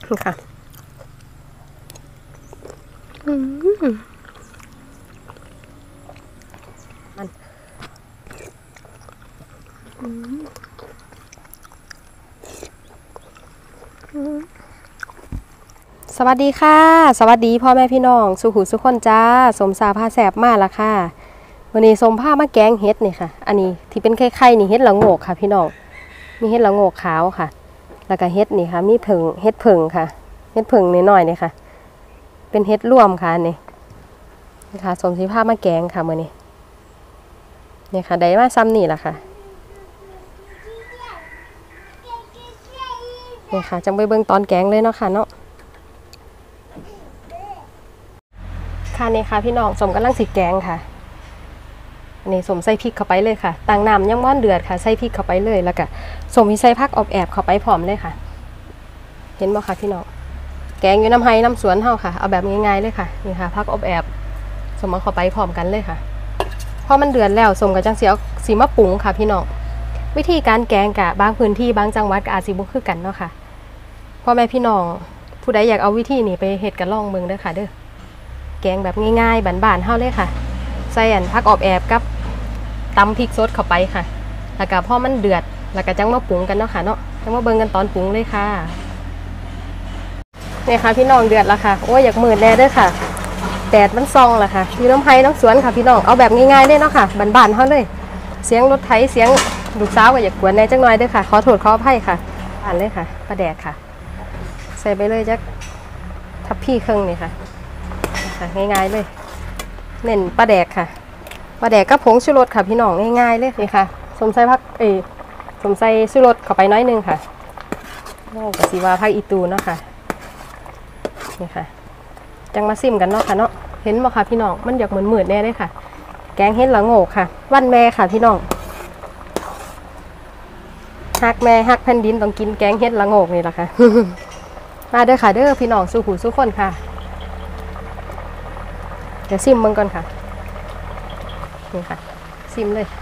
ค่ะมันสวัสดีค่ะสวัสดีพ่อแม่พี่น้องสุขุสุขคนจ้าสมสาผ้าแสบมากละค่ะวันนี้สมผ้ามาแกงเห็ดนี่ค่ะอันนี้ที่เป็นไข่ๆนี่เห็ดละโงกค่ะพี่น้องมีเห็ดละโงกขาวค่ะแล้วก็เห็ดนี่ค่ะมีผึ่งเห็ดผึ่งค่ะเห็ดผึ่งนิดหน่อยนี่ค่ะเป็นเห็ดร่วมค่ะนี่ค่ะสมสีผ้ามาแกงค่ะมื้อนี้นี่ค่ะได้มาซ้ำนี่แหละค่ะนี่ค่ะจังไปเบิ่งตอนแกงเลยเนาะค่ะเนาะค่ะนี่ค่ะพี่น้องสมกำลังสิแกงค่ะอันนี้สมใส่พริกเข้าไปเลยค่ะต่างน้ำยังว่านเดือดค่ะใส่พริกเข้าไปเลยแล้วก็สมที่ใส่ผักอบแอบเข้าไปพร้อมเลยค่ะเห็นบ่ค่ะพี่น้องแกงอยู่น้ำไห้น้ำสวนเฮาค่ะเอาแบบง่ายๆเลยค่ะนี่ค่ะผักอบแอบสมเอาเข้าไปพร้อมกันเลยค่ะพอมันเดือดแล้วสมกับจังสีมะปรุงค่ะพี่น้องวิธีการแกงกะบางพื้นที่บางจังหวัดก็อาจสิบ่คือกันเนาะค่ะพ่อแม่พี่น้องผู้ใดอยากเอาวิธีนี้ไปเฮ็ดกันลองเบิ่งเด้อค่ะเด้อแกงแบบง่ายๆบ้านๆเฮาเลยค่ะใส่อันผักอบแอบกับตำพริกสดเข้าไปค่ะแล้วก็พอมันเดือดแล้วก็จังมาปรุงกันเนาะค่ะเนาะจังมาเบิ่งกันตอนปรุงเลยค่ะนี่ค่ะพี่น้องเดือดแล้วค่ะโอ้ยอยากมืดแน่เด้อค่ะแดดมันซองแหละค่ะอยู่น้ำไผ่น้ำสวนค่ะพี่น้องเอาแบบง่ายๆเลยเนาะค่ะบ้านๆเฮาเลยเสียงรถไถเสียงลูกสาวก็อยากกวนแน่จังหน่อยเด้อค่ะขอโทษขออภัยค่ะอ่านเลยค่ะปลาแดกค่ะใส่ไปเลยจักทับพี่ครึ่งนี่ค่ะง่ายๆเลยเน้นปลาแดกค่ะปลาแดกกับผงชูรสค่ะพี่น้องง่ายๆเลยนี่ค่ะสมใส่ผักสมใส่ชูรสเข้าไปน้อยนึงค่ะกะสีว่าผักอีตูเนาะค่ะนี่ค่ะจังมาซิมกันเนาะค่ะเนาะเห็นบ่ค่ะพี่น้องมันอยากเหมือนแน่เลยค่ะแกงเห็ดละโงกค่ะวันแม่ค่ะพี่น้องฮักแม่ฮักแผ่นดินต้องกินแกงเห็ดละโงกนี่แหละค่ะ มาเด้อค่ะเด้อพี่น้องสู้หูสู้คนค่ะเดี๋ยวซิมมึงก่อนค่ะนี่ค่ะซิมเลย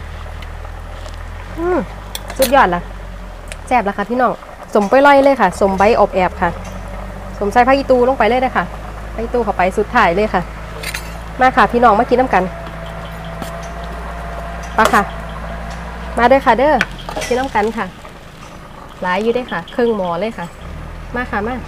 สุดยอดละแซ่บละค่ะพี่น้องสมไปล่อยเลยค่ะสมใบอบแอบค่ะสมใส่ผักอีตูลงไปเลยเลยค่ะผักอีตูเข้าไปสุดท้ายเลยค่ะมาค่ะพี่น้องมากินน้ำกันปะค่ะมาเด้อค่ะเด้อกินน้ำกันค่ะหลายอยู่ได้ค่ะครึ่งหม้อเลยค่ะมาค่ะมา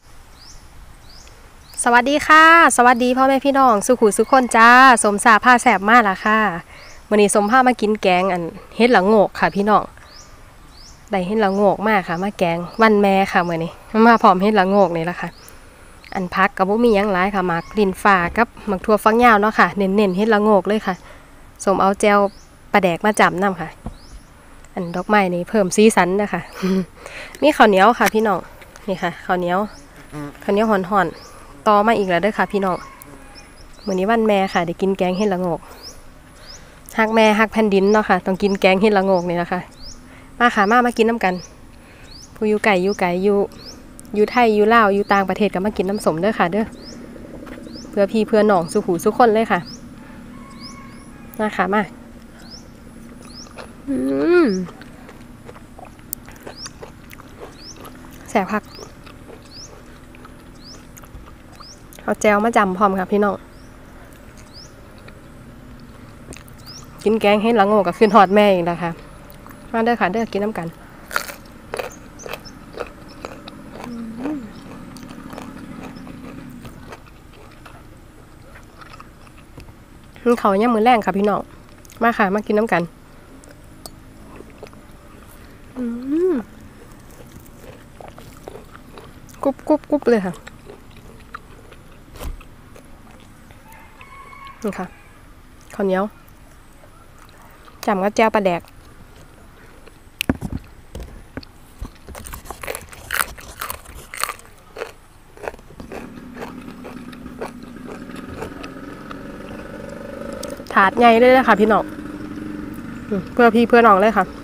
สวัสดีค่ะสวัสดีพ่อแม่พี่น้องสุขุสุขคนจ้าสมสาผ้าแสบมากละค่ะวันนี้สมผ้ามากินแกงอันเฮ็ดละโงกค่ะพี่น้องได้เฮ็ดละโงกมากค่ะมาแกงวันแม่ค่ะมื้อนี้มาพร้อมเฮ็ดละโงกนี่ละค่ะอันพักกับบ่มีหยังหลายค่ะหมากลิ้นฟ้ากับหมากทั่วฟักยาวเนาะค่ะเน้นๆเฮ็ดละโงกเลยค่ะสมเอาแจวปลาแดกมาจำนำค่ะอันดอกไม้นี่เพิ่มสีสันนะคะมีข้าวเหนียวค่ะพี่น้องนี่ค่ะข้าวเหนียวห่อนๆต่อมาอีกแล้วเด้อค่ะพี่น้องมื้อนี้วันแม่ค่ะได้กินแกงเห็ดละโงกฮักแม่ฮักแผ่นดินเนาะค่ะต้องกินแกงเห็ดละโงกนี่นะคะมาค่ะมากินน้ำกันผู้อยู่ไก่อยู่ไทยอยู่ลาวอยู่ต่างประเทศก็มากินน้ำสมเด้อค่ะเด้อเพื่อพี่เพื่อน้องสุขูสุขคนเลยค่ะมาค่ะมาแสบพักเอาแจวมาจำพร้อมค่ะพี่น้องกินแกงให้ละโงกกับขึ้นหอดแม่อีกนะคะมาเด้อค่ะเด้อกินน้ำกันเขาเนี่ยมือแรงค่ะพี่น้องมาค่ะมากินน้ำกันกรุบเลยค่ะนี่ค่ะข้าวเหนียวจำกับแจ่วปลาแดกถาดใหญ่เลยนะคะพี่น้องเพื่อพี่เพื่อน้องเลยค่ะ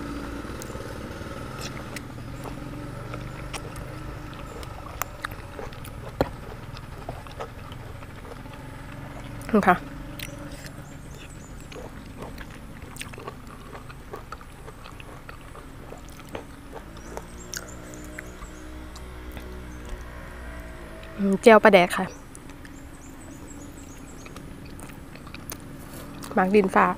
ค่ะเจียวปลาแดกค่ะหมักดินฟ้า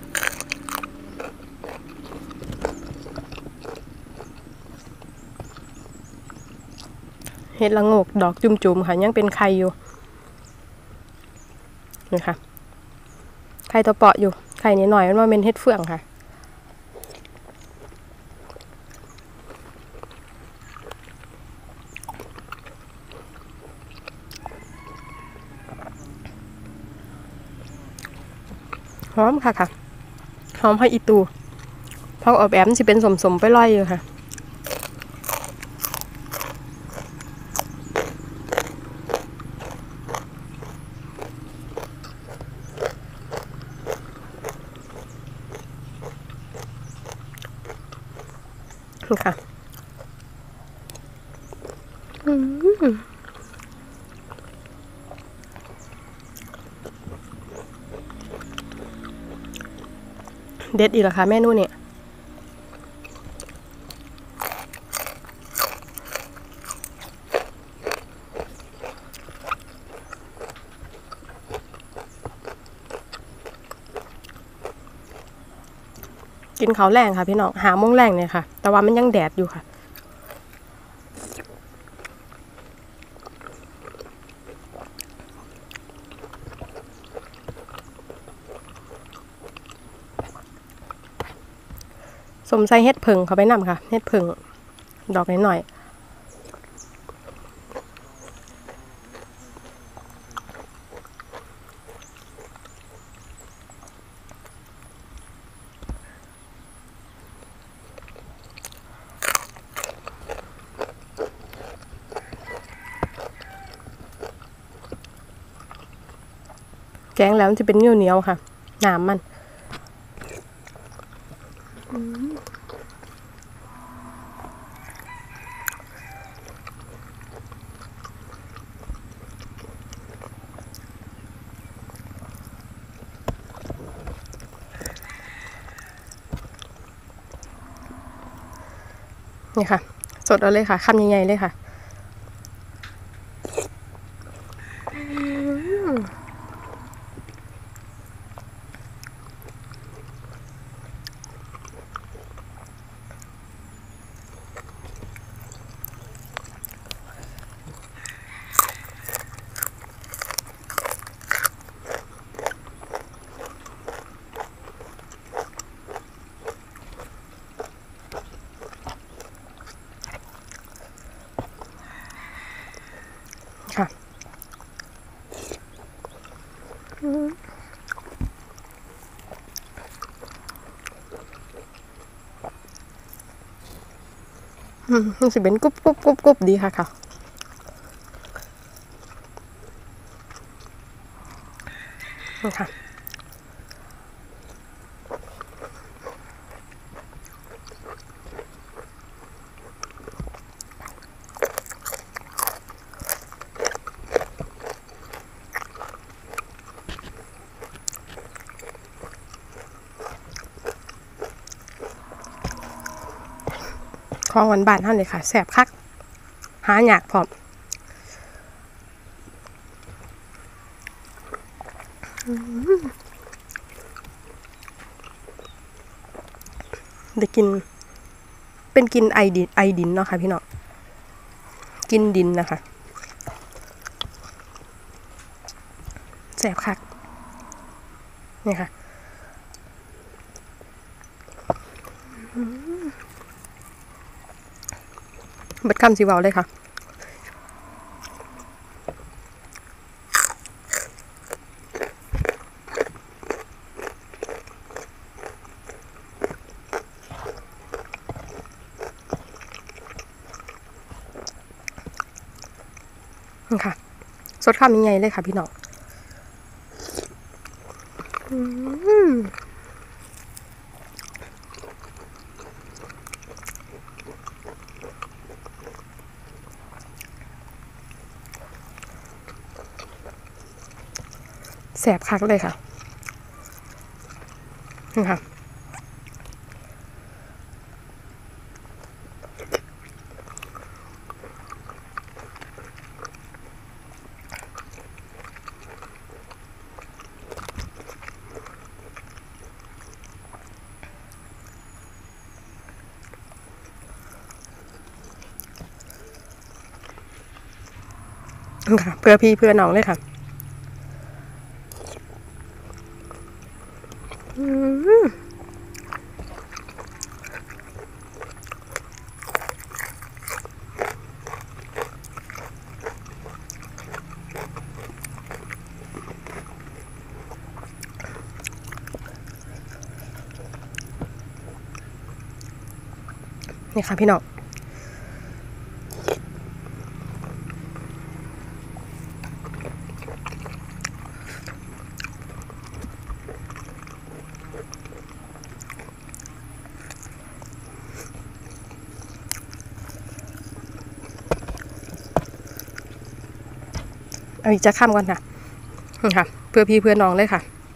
เห็ดละโงกดอกจุ่มๆค่ะยังเป็นไข่อยู่นี่ค่ะไข่ตัวเปาะอยู่ไข่นิดหน่อยมันว่าเป็นเห็ดเฟืองค่ะหอมค่ะค่ะหอมผักอีตูผักออบแอมสิเป็นสมๆไปลอยอยู่ค่ะค่ะเด็ดอีกเหรอคะเมนูเนี่ยกินข้าวแรงค่ะพี่น้องหาโมงแรงเนี่ยค่ะแต่ว่ามันยังแดดอยู่ค่ะสมใส่เห็ดเผิงเขาไปนำค่ะเห็ดเผิงดอกหน่อยแกงแล้วมันจะเป็นเหนียวๆค่ะน้ำมันนี่ค่ะสดเอาเลยค่ะคำใหญ่ๆเลยค่ะค่ะมันจะเป็นกรุบดีค่ะค่ะนี่ค่ะของหวานบ้านท่านเลยค่ะแสบคักหาหยากพร้อมได้กินเป็นกินไอดินเนาะค่ะพี่น้องกินดินนะคะแสบคักนี่ค่ะเบิดคำสีเบาเลยค่ะนี่ค่ะสดคำยังไงเลยค่ะพี่น้องแสบคักเลยค่ะนี่ค่ะค่ะเพื่อพี่เพื่อน้องเลยค่ะนี่ค่ะพี่น้องเอาอีกจะข้ามก่อนค่ะนี่ค่ะเพื่อพี่เพื่อน้องเลยค่ะ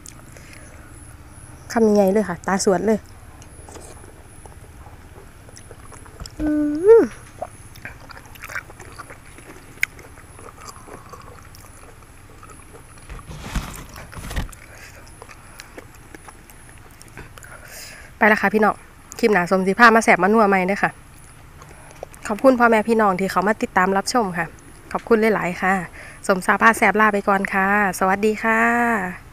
ข้ามยังไงเลยค่ะตาสวนเลยไปแล้วค่ะพี่น้องคลิปหนาสมสีผ้ามาแสบมานัวใหม่ด้วยค่ะขอบคุณพ่อแม่พี่น้องที่เขามาติดตามรับชมค่ะขอบคุณหลายๆค่ะสมสาผ้าแสบลาไปก่อนค่ะสวัสดีค่ะ